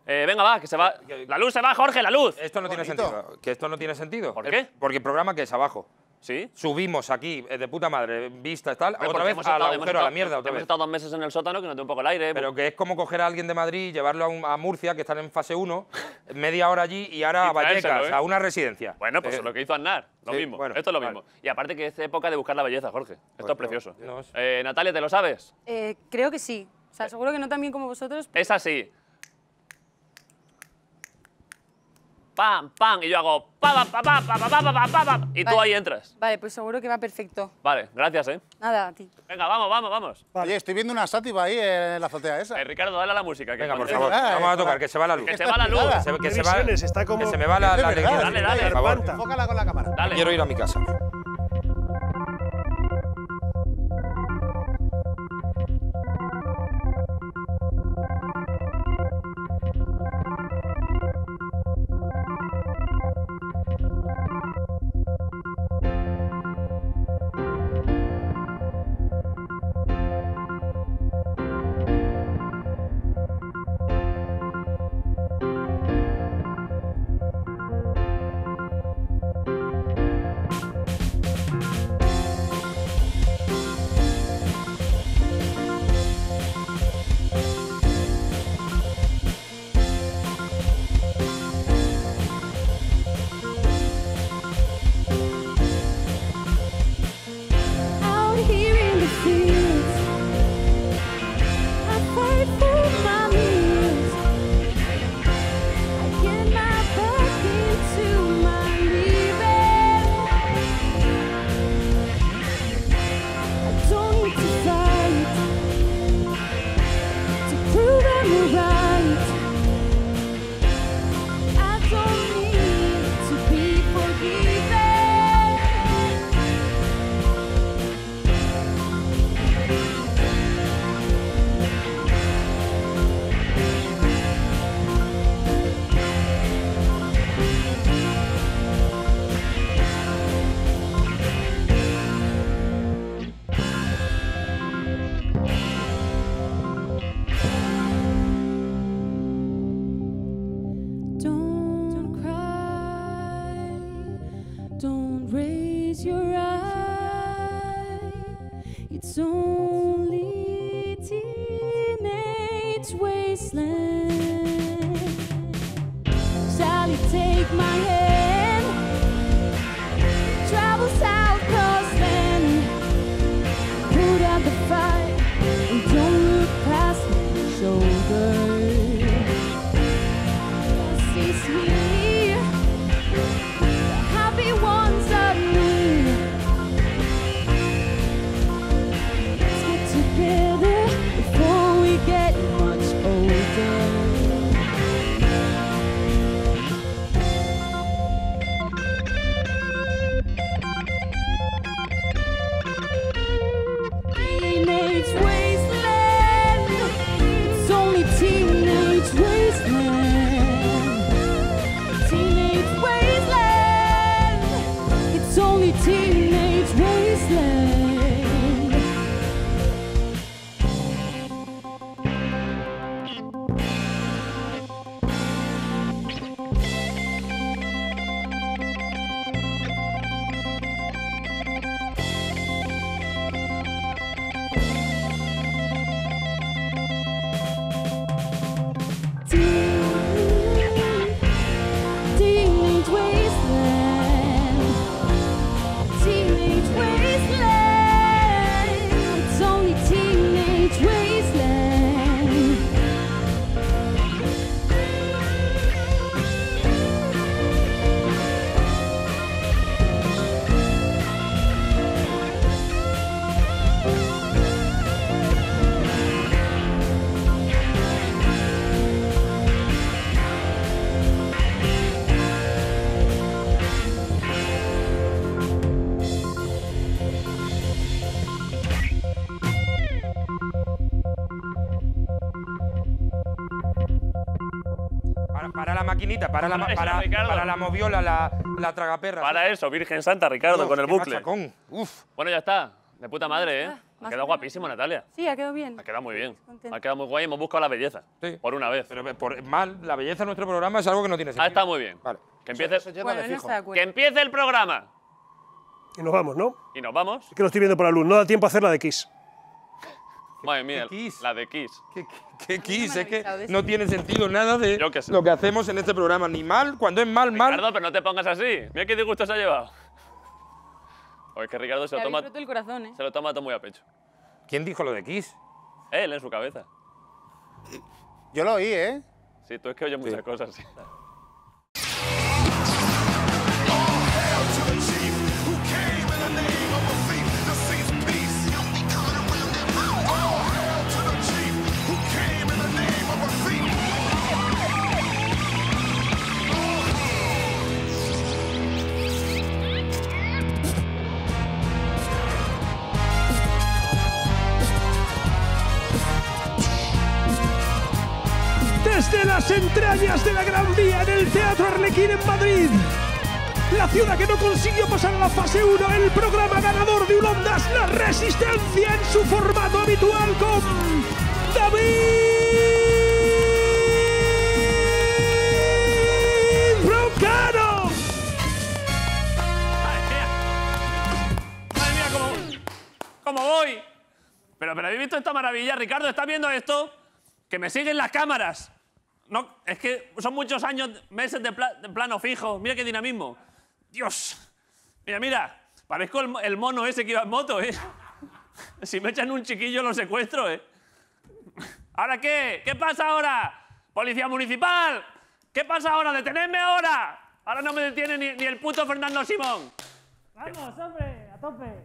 Venga, va, que se va. La luz se va, Jorge, la luz. Esto no tiene sentido. ¿Que esto no tiene sentido? ¿Por qué? Porque el programa que es abajo. ¿Sí? Subimos aquí, de puta madre, vistas tal, Hombre, otra porque vez al agujero, a la mierda, otra hemos vez. estado 2 meses en el sótano que nos dé un poco el aire. Pero que es como coger a alguien de Madrid y llevarlo a Murcia, que están en fase 1, media hora allí y ahora a Vallecas, a una residencia. Bueno, pues lo que hizo Aznar, lo mismo. Bueno, Esto es lo vale. mismo. Y aparte que es época de buscar la belleza, Jorge. Esto es precioso. no Natalia, ¿te lo sabes? Creo que sí. O sea, seguro que no tan bien como vosotros. Es así. Pam, pam, y yo hago pam, pam, pam, pam, pam, pam, pam, pam, y tú ahí entras. Vale, pues seguro que va perfecto. Vale, gracias, Nada, a ti. Venga, vamos, vamos, vamos. Oye, estoy viendo una sátiva ahí en la azotea esa. Ricardo, dale a la música. Venga, por favor, vamos a tocar, que se va la luz. Que se va la luz. Que se me va la alegría. Dale, dale. Por favor. Enfócala con la cámara. Dale. Quiero ir a mi casa. It's only teenage wasteland. Shall you take my hand? Travel south coastland. Put out the fire and don't look past my shoulder. 'Cause it's me, the happy ones of me. Let's get together before we get much older. Teenage wasteland. It's only teenage wasteland. Teenage wasteland. It's only teenage wasteland. Teenage wasteland. Teenage wasteland. It's only teenage wasteland. Para la maquinita, para la moviola, la tragaperra. Para eso, Virgen Santa, Ricardo, Dios, con el qué bucle. machacón. Uf. Bueno, ya está. De puta madre, ¿eh? Ha más quedado o menos. guapísimo, Natalia. Sí, ha quedado bien. Ha quedado muy bien. Contenta. Ha quedado muy guay. Hemos buscado la belleza. Sí. Por una vez. Pero por mal, la belleza de nuestro programa es algo que no tiene sentido. Ha estado muy bien. Vale. Que empiece, Eso llena Bueno, de no fijo. está de que acuerdo. empiece el programa. Y nos vamos, ¿no? Y nos vamos. Es que lo estoy viendo por la luz. No da tiempo a hacer la de Kiss. Madre mía, qué Kiss? la de Kiss. ¿Qué Kiss? me Es que han avisado de no esto. tiene sentido nada de Yo qué sé. lo que hacemos en este programa. Ni mal, cuando es mal, mal. Ricardo, pero no te pongas así. Mira qué disgusto se ha llevado. O es que Ricardo se Le lo habéis toma, roto el corazón, ¿eh? se lo toma todo muy a pecho. ¿Quién dijo lo de Kiss? Él en su cabeza. Yo lo oí, ¿eh? Sí, tú es que oyes muchas cosas, sí. Desde las entrañas de la Gran Vía en el Teatro Arlequín en Madrid, la ciudad que no consiguió pasar a la fase 1, el programa ganador de Ulondas, La Resistencia en su formato habitual con David Broncano. Madre mía, cómo voy. Pero ¿habéis visto esta maravilla? Ricardo, ¿estás viendo esto? Que me siguen las cámaras. No, es que son muchos años, meses de plano fijo. Mira qué dinamismo. Dios. Mira. Parezco el mono ese que iba en moto, ¿eh? Si me echan un chiquillo lo secuestro, ¿eh? ¿Ahora qué? ¿Qué pasa ahora? ¡Policía municipal! ¿Qué pasa ahora? ¡Detenedme ahora! Ahora no me detiene ni el puto Fernando Simón. ¡Vamos, hombre! ¡A tope!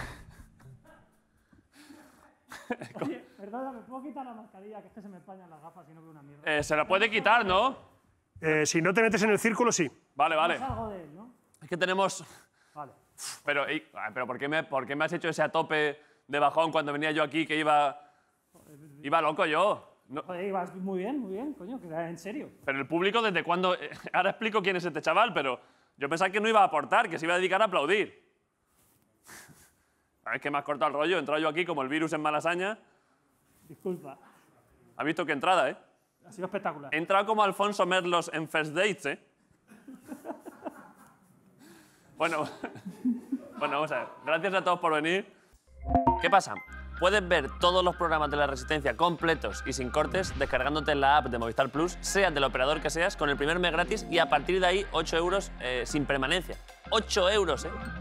Oye, perdona, ¿me puedo quitar la mascarilla? Que es que se me empañan las gafas y no veo una mierda. Se la puede quitar, ¿no? Si no te metes en el círculo, sí. Vale, vale. Salgo de él, ¿no? Es que tenemos... Vale. Pero ¿por qué me has hecho ese a tope de bajón cuando venía yo aquí que iba loco yo? No, Joder, ibas muy bien, coño, que era en serio. pero el público, ¿desde cuándo? Ahora explico quién es este chaval, pero yo pensaba que no iba a aportar, que se iba a dedicar a aplaudir. Es que me has cortado el rollo. He entrado yo aquí como el virus en Malasaña. Disculpa. ¿Has visto qué entrada, eh? Ha sido espectacular. He entrado como Alfonso Merlos en First Dates, ¿eh? Bueno, vamos a ver. Gracias a todos por venir. ¿Qué pasa? Puedes ver todos los programas de La Resistencia completos y sin cortes descargándote la app de Movistar Plus, seas del operador que seas, con el primer mes gratis y a partir de ahí 8 euros sin permanencia. 8 euros, ¿eh?